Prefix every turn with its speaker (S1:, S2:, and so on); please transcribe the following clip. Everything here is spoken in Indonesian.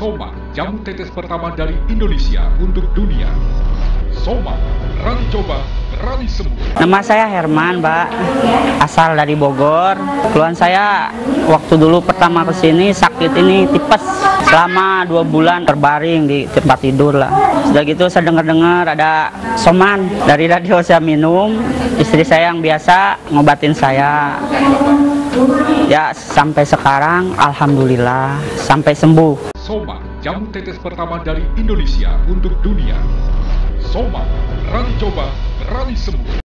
S1: Soma, jamu tetes pertama dari Indonesia untuk dunia. Soma, berani coba, berani sembuh.
S2: Nama saya Herman, Mbak. Asal dari Bogor. Keluhan saya waktu dulu pertama kesini sakit ini tipes. Selama 2 bulan terbaring di tempat tidur lah. Sudah gitu saya dengar-dengar ada Soman. Dari radio saya minum. Istri saya yang biasa ngobatin saya. Ya sampai sekarang alhamdulillah sampai sembuh.
S1: Soma, jamu tetes pertama dari Indonesia untuk dunia. Soma, berani coba, berani sembuh.